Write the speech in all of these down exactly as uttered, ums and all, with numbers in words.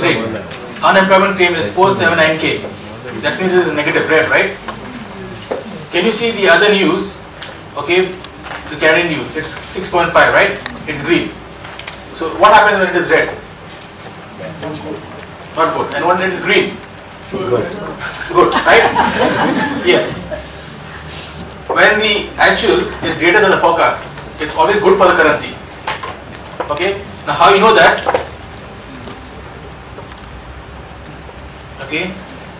rate. Unemployment claim is four seventy-nine K. That means it is negative, red, right? Can you see the other news? Okay, the Canadian news. It's six point five, right? It's green. So what happens when it is red? Not good. And when it is green? Good. Good, right? Yes. When the actual is greater than the forecast, it's always good for the currency. Okay. Now how you know that? Okay.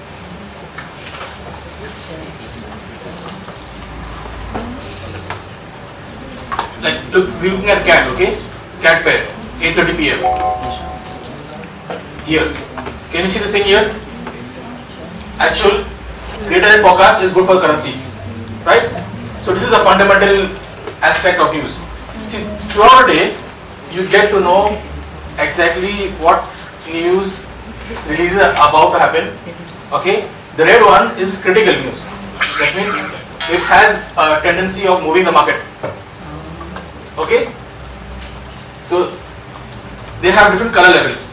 Like look, we're looking at cat. Okay, cat pair, eight thirty P M Here, can you see this thing here? Actual greater than forecast is good for the currency, right? So this is the fundamental aspect of news. See, throughout the day, you get to know exactly what news releases are about to happen. Okay, the red one is critical news. That means it has a tendency of moving the market. Okay, so they have different color levels.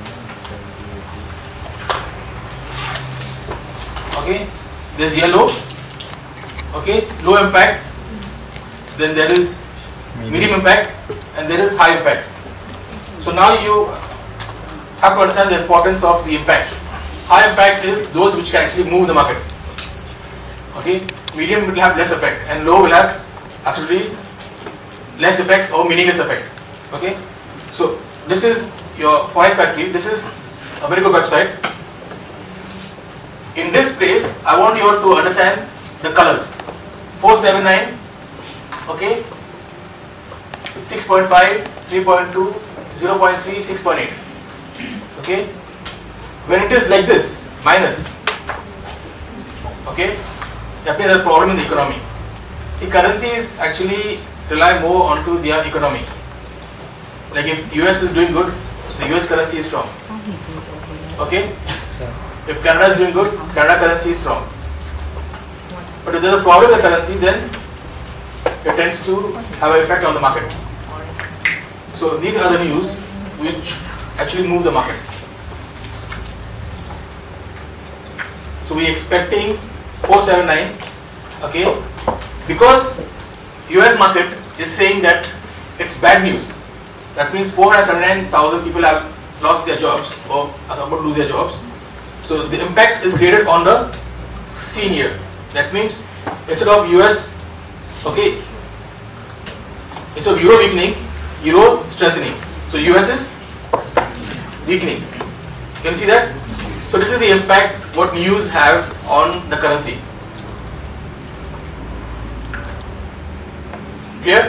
Okay, there's yellow. Okay, low impact. Then there is medium impact, and there is high impact. So now you have to understand the importance of the impact. High impact is those which can actually move the market. Okay, medium will have less effect, and low will have absolutely less effect or meaningless effect. Okay, so this is your Forex Factory. This is a very good website. In this place, I want you all to understand the colors. four seventy-nine, okay, six point five, three point two, zero point three, six point eight. Okay, when it is like this, minus, okay, that means there is a problem in the economy. The currencies actually rely more onto their economy. Like if U S is doing good, the U S currency is strong. Okay, if Canada is doing good, Canada currency is strong. But if there is a problem with the currency, then it tends to have an effect on the market. So these are the news which actually move the market. So we are expecting four seventy-nine, okay, because U S market is saying that it's bad news. That means four hundred seventy-nine thousand people have lost their jobs or are about to lose their jobs. So the impact is created on the scene here. That means instead of U S, okay, instead of euro weakening, euro strengthening. So U S is weakening. Can you see that? So this is the impact what news have on the currency. Clear?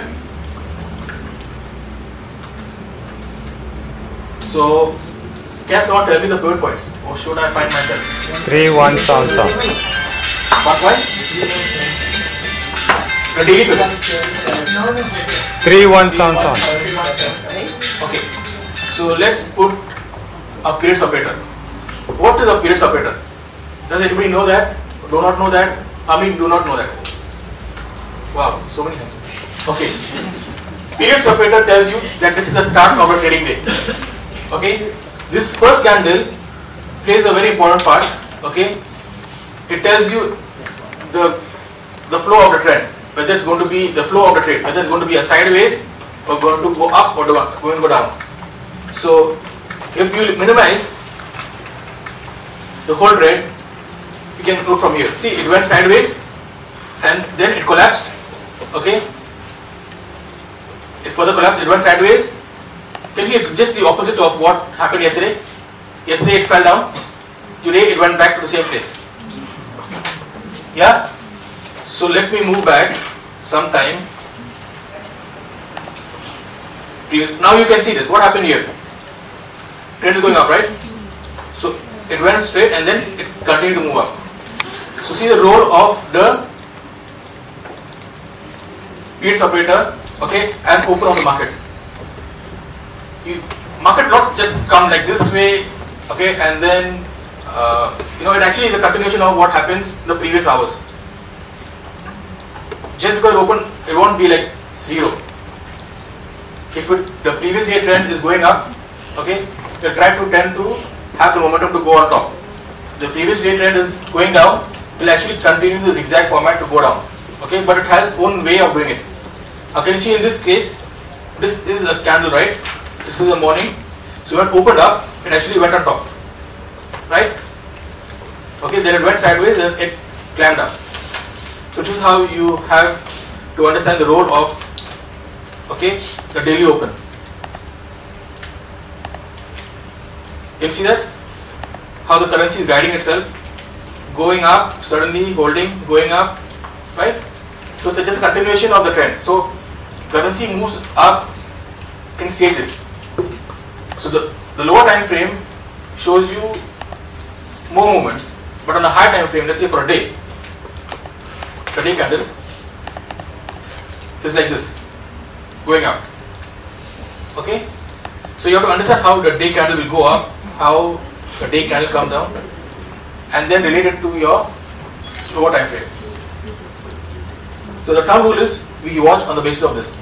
So can someone tell me the pivot points, or should I find myself? Three one sounds on. What point? The daily pivot. Three one sounds on. Okay. So let's put a period separator. What is a period separator? Does anybody know that? Do not know that? I mean, do not know that. Wow, so many hands. Okay. Period separator tells you that this is the start of a trading day. Okay. This first candle plays a very important part. Okay. It tells you the the flow of the trend, whether it's going to be the flow of the trade, whether it's going to be a sideways or going to go up or going to go down. So if you minimize the whole trade, you can look from here. See, it went sideways and then it collapsed. Okay. It further collapsed. It went sideways. Can you see, it's just the opposite of what happened yesterday. Yesterday it fell down. Today it went back to the same place. Yeah. So let me move back some time. Now you can see this. What happened here? Trend is going up, right? So it went straight and then it continued to move up. So see the role of the period separator, okay, and open on the market. You, market not just come like this way, okay, and then uh, you know, it actually is a continuation of what happens in the previous hours. Just because it open, it won't be like zero. If it, the previous day trend is going up, okay, it will try to tend to have the momentum to go on top. The previous day trend is going down, will actually continue the zigzag format to go down. Okay, but it has its own way of doing it. Now can you see in this case, this is a candle, right? This is the morning. So when it opened up, it actually went on top, right? Okay, then it went sideways and it climbed up. So this is how you have to understand the role of, okay, the daily open. You can see that how the currency is guiding itself, going up, suddenly holding, going up, right? So it's just a continuation of the trend. So currency moves up in stages. So the, the lower time frame shows you more movements, but on a high time frame, let's say for a day, the day candle is like this, going up. Okay? So you have to understand how the day candle will go up, how the day candle come down, and then relate it to your slower time frame. So the thumb rule is we watch on the basis of this.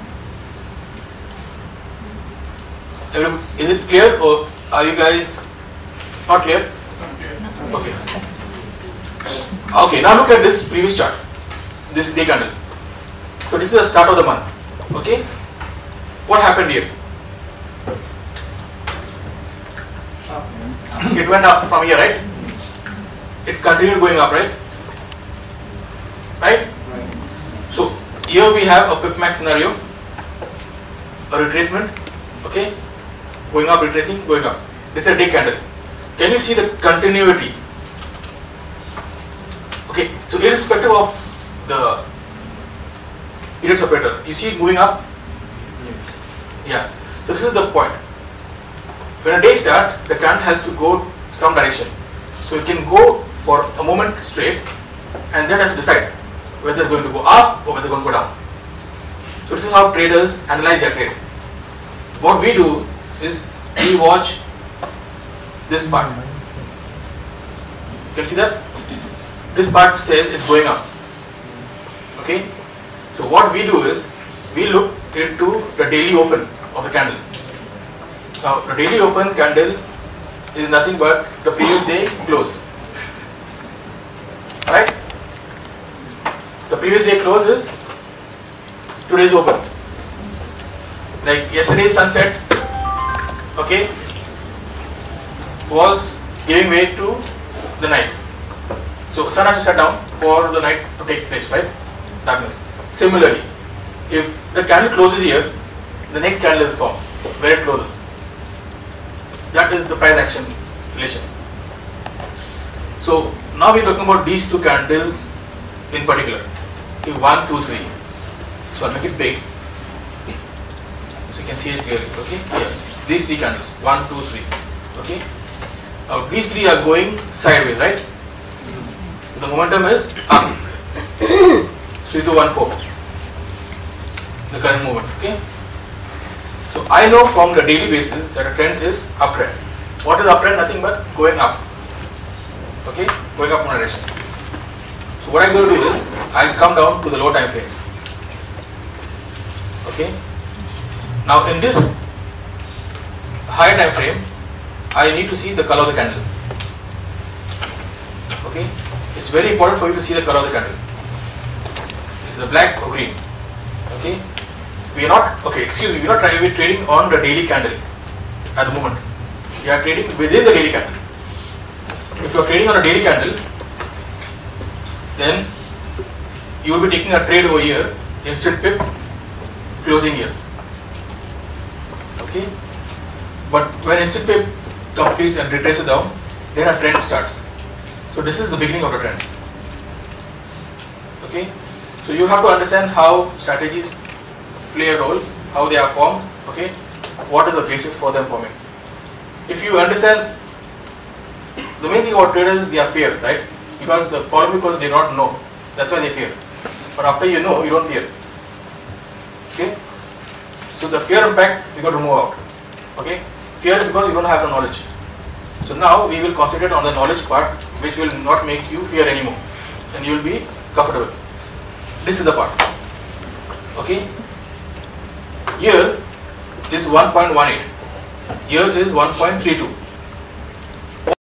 Is it clear, or are you guys not clear? Okay. Okay, now look at this previous chart, this day candle. So this is the start of the month. Okay. What happened here? It went up from here, right? It continued going up, right? Right? So here we have a pip max scenario, a retracement, okay? Going up, retracing, going up. This is a day candle. Can you see the continuity? Okay, so irrespective of the period separator, you see it moving up? Yeah. So this is the point. When a day starts, the current has to go some direction. So it can go for a moment straight, and then has to decide whether it's going to go up or whether it's going to go down. So this is how traders analyze their trade. What we do is we watch this part. You can see that? This part says it's going up. Okay? So what we do is we look into the daily open of the candle. Now the daily open candle is nothing but the previous day close. Right? The previous day close is today's open. Like yesterday's sunset, okay, was giving way to the night. So sun has to set down for the night to take place, right? Darkness. Similarly, if the candle closes here, the next candle is formed where it closes. That is the price action relation. So now we are talking about these two candles in particular. Okay, one, two, three. So I'll make it big so you can see it clearly. Okay, here these three candles, one, two, three. Okay. Now these three are going sideways, right? The momentum is up. three two one four. The current movement. Okay. So I know from the daily basis that a trend is uptrend. What is uptrend? Nothing but going up. Okay, going up one direction. So what I'm going to do is I come down to the low time frames. Okay. Now in this higher time frame, I need to see the color of the candle. Okay. It's very important for you to see the color of the candle. It's the black or green. Okay. We are not, okay, excuse me, we are not trying, we are trading on the daily candle at the moment. We are trading within the daily candle. If you are trading on a daily candle, then you will be taking a trade over here, instant pip, closing here. Okay? But when instant pip completes and retraces down, then a trend starts. So this is the beginning of the trend. Okay? So you have to understand how strategies play a role, how they are formed, okay, what is the basis for them forming. If you understand, the main thing about traders is they are feared, right? Because the problem because they don't know, that's why they fear. But after you know, you don't fear. Okay? So the fear impact we got to remove out. Okay? Fear is because you don't have the knowledge. So now we will concentrate on the knowledge part, which will not make you fear anymore, and you will be comfortable. This is the part. Okay? Here is one point one eight. Here is one point three two.